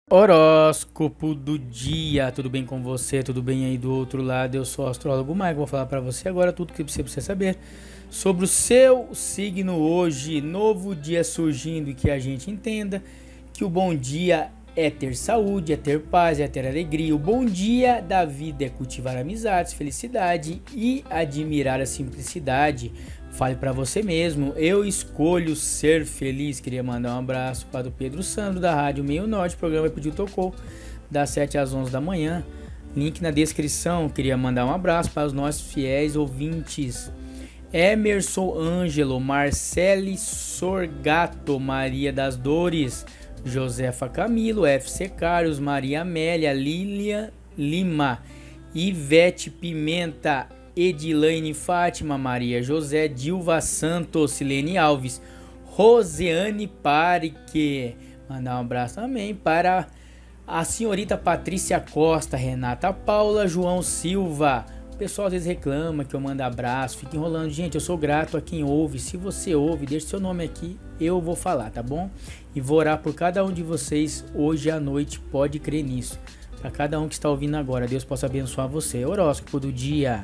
Horóscopo do dia, tudo bem com você? Tudo bem aí do outro lado? Eu sou o astrólogo Maico, vou falar para você agora tudo que você precisa saber sobre o seu signo hoje, novo dia surgindo e que a gente entenda que o bom dia é ter saúde, é ter paz, é ter alegria. O bom dia da vida é cultivar amizades, felicidade e admirar a simplicidade. Fale para você mesmo, eu escolho ser feliz. Queria mandar um abraço para o Pedro Sandro da Rádio Meio Norte, o programa Pediu Tocou, das 7 às 11 da manhã. Link na descrição. Queria mandar um abraço para os nossos fiéis ouvintes. Emerson Ângelo, Marcele Sorgato, Maria das Dores, Josefa Camilo, FC Carlos, Maria Amélia, Lilian Lima, Ivete Pimenta, Edilaine Fátima, Maria José, Dilva Santos, Silene Alves, Rosiane Parique. Mandar um abraço também para a senhorita Patrícia Costa, Renata Paula, João Silva. O pessoal às vezes reclama que eu mando abraço, fica enrolando. Gente, eu sou grato a quem ouve. Se você ouve, deixe seu nome aqui, eu vou falar, tá bom? E vou orar por cada um de vocês hoje à noite, pode crer nisso. Para cada um que está ouvindo agora, Deus possa abençoar você. Horóscopo do dia.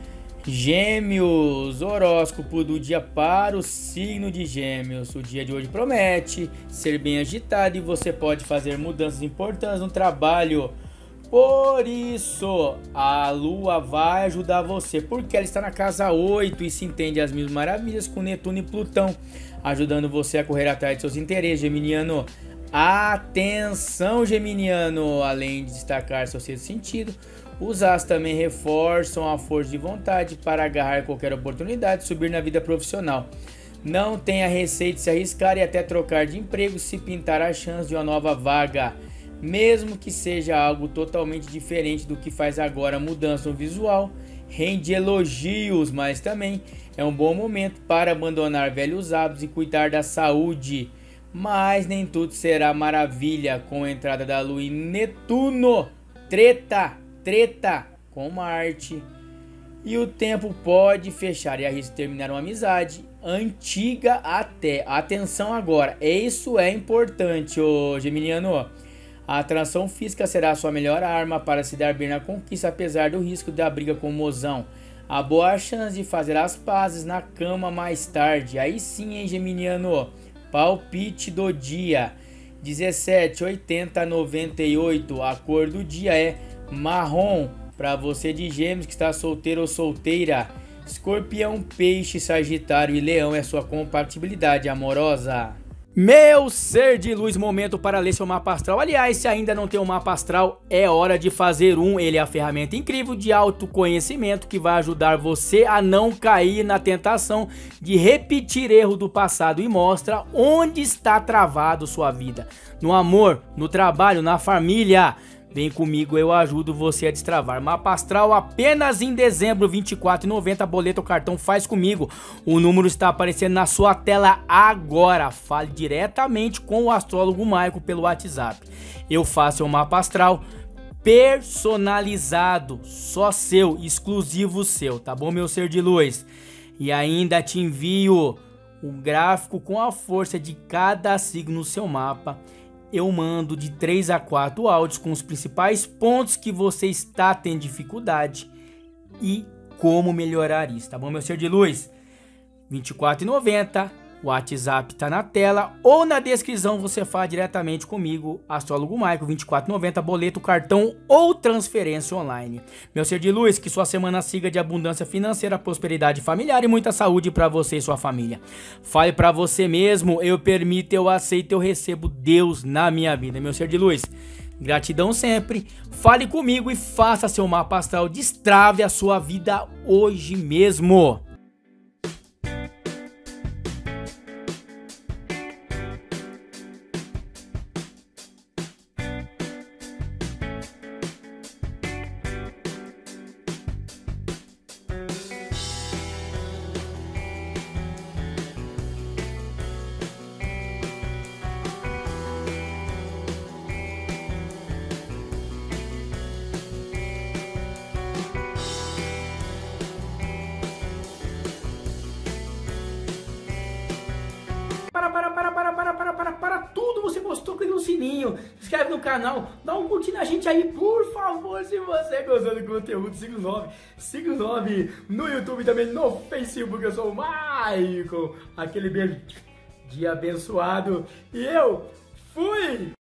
Gêmeos, horóscopo do dia para o signo de Gêmeos. O dia de hoje promete ser bem agitado e você pode fazer mudanças importantes no trabalho. Por isso, a Lua vai ajudar você, porque ela está na casa 8 e se entende as mil maravilhas com Netuno e Plutão, ajudando você a correr atrás de seus interesses, geminiano. Atenção, geminiano, além de destacar seu sexto sentido, os astros também reforçam a força de vontade para agarrar qualquer oportunidade de subir na vida profissional. Não tenha receio de se arriscar e até trocar de emprego se pintar a chance de uma nova vaga, mesmo que seja algo totalmente diferente do que faz agora. Mudança no visual rende elogios, mas também é um bom momento para abandonar velhos hábitos e cuidar da saúde. Mas nem tudo será maravilha com a entrada da Lua em Netuno. Treta com Marte. E o tempo pode fechar e arrisca terminar uma amizade antiga até. Atenção agora, isso é importante, ô geminiano. A atração física será a sua melhor arma para se dar bem na conquista, apesar do risco da briga com o mozão. Há boa chance de fazer as pazes na cama mais tarde. Aí sim, hein, geminiano. Palpite do dia: 17, 80, 98. A cor do dia é marrom. Para você de Gêmeos que está solteiro ou solteira, Escorpião, Peixe, Sagitário e Leão é sua compatibilidade amorosa. Meu ser de luz, momento para ler seu mapa astral. Aliás, se ainda não tem um mapa astral, é hora de fazer um. Ele é a ferramenta incrível de autoconhecimento que vai ajudar você a não cair na tentação de repetir erro do passado e mostra onde está travado sua vida. No amor, no trabalho, na família. Vem comigo, eu ajudo você a destravar. Mapa astral apenas em dezembro, R$ 24,90. Boleto ou cartão, faz comigo. O número está aparecendo na sua tela agora. Fale diretamente com o astrólogo Maico pelo WhatsApp. Eu faço o mapa astral personalizado, só seu, exclusivo seu, tá bom, meu ser de luz? E ainda te envio o gráfico com a força de cada signo no seu mapa. Eu mando de 3 a 4 áudios com os principais pontos que você está tendo dificuldade e como melhorar isso, tá bom, meu ser de luz? R$ 24,90, o WhatsApp tá na tela ou na descrição, você fala diretamente comigo, astrólogo Maico. R$ 24,90, boleto, cartão ou transferência online. Meu ser de luz, que sua semana siga de abundância financeira, prosperidade familiar e muita saúde para você e sua família. Fale para você mesmo, eu permito, eu aceito, eu recebo Deus na minha vida. Meu ser de luz, gratidão sempre. Fale comigo e faça seu mapa astral, destrave a sua vida hoje mesmo. canal, dá um curtir na gente aí, por favor, se você gostou do conteúdo, siga o 9 no YouTube também, no Facebook, eu sou o Maicon, aquele beijo de abençoado, e eu fui!